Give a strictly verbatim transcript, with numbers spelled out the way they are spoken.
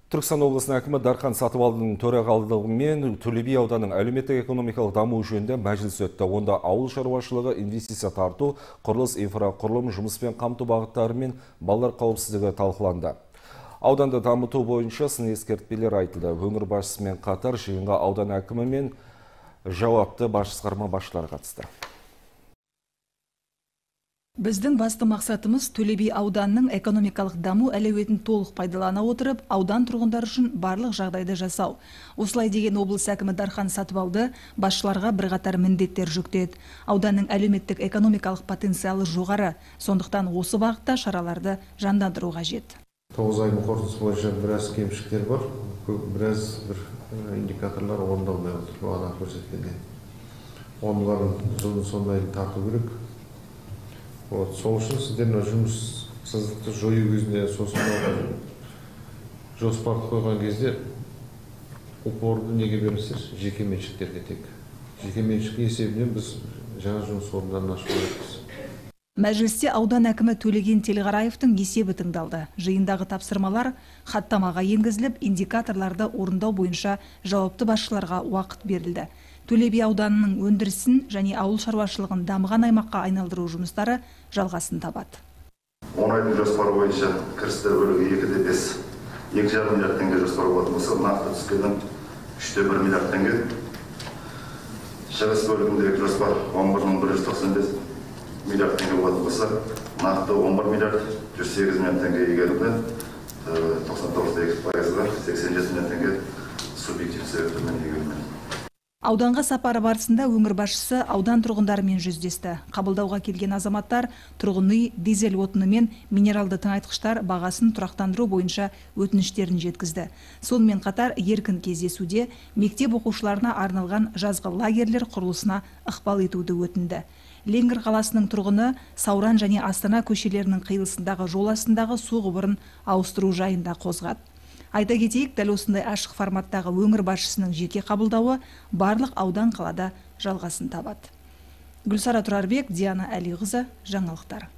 Түркістан облысының әкімі Дархан Сатыбалдының төрағалығымен Төле би ауданының әлеуметтік экономикалық даму жөнінде мәжіліс өтті. Онда ауыл шаруашылығы, инвестиция тарту, құрылыс, инфрақұрылым, жұмыспен қамту бағыттары мен балалар қауіпсіздігі талқыланды. Ауданды дамыту бойынша сын ескертпелер айтылды. Өңір басшысымен қатар жиынға аудан әкімі мен жауапты басқарма басшылары қатысты. Біздің басты мақсатымыз Төле би ауданының экономикалық даму әлеуетін толық пайдалана отырып, аудан тұрғындар үшін барлық жағдайды жасау. Осылай деген облыс әкімі Дархан Сатыбалды басшыларға бірқатар міндеттер жүктеді. Ауданның әлеуметтік экономикалық потенциалы жоғары, сондықтан осы бағытта шараларды жандандыру қажет. тоғыз айдың қорытындысы бойынша біраз кемшіліктер бар, біраз бір индикаторлар орындалмай отыр, бағана көрсеткенде. Оның бәрін жылдың соңына дейін тарту керек. Сол үшін сіздердің жұмыссыздықты жою кезінде сосын жоспарды қойған кезде упорды неге беріңіздер? Жеке меншіктерге тек. Жеке меншік есебінен біз жаңа жұмыс орындарын ашып отырмыз. Мәжілісте аудан әкімі Төлеген Телғараевтың есебі тыңдалды. Жиындағы тапсырмалар хаттамаға енгізіліп, индикаторларды орындау бойынша жауапты басшыларға уақыт берілді. Төле би ауданының өндірісін және ауыл шаруашылығын дамыған аймаққа айналдыру жұмыстары жалғасын табады. он айдың жоспары бойынша кірістер бөлігі екі де бес, екі жарым миллиард теңге жоспар болатын болса, нақты түскеннің үш те бір миллиард теңге. Шығыс бөлігіндегі жоспар он бір мың бір жүз тоқсан бес миллиард теңге болатын болса, нақты он бір миллиард жүз сегіз миллион теңге игерілді, тоқсан тоғыз да екі пайызға сексен жеті миллион теңге субъективті себептермен игерілді. Ауданға сапары барысында өңір басшысы аудан тұрғындарымен жүздесті. Қабылдауға келген азаматтар тұрғын үй, дизель отыны мен минералды тыңайтқыштар бағасын тұрақтандыру бойынша өтініштерін жеткізді. Сонымен қатар еркін кездесуде мектеп оқушыларына арналған жазғы лагерлер құрылысына ықпал етуді өтінді. Ленгір қаласының тұрғыны Сауран және Астана көшелерінің қиылысындағы жол астындағы су құбырын ауыстыру жайында қозғады. Айта кетейік, дәл осындай ашық форматтағы өңір басшысының жеке қабылдауы барлық аудан қалада жалғасын табады. Гүлсара Тұрарбек, Диана Әлиқызы, жаңалықтар.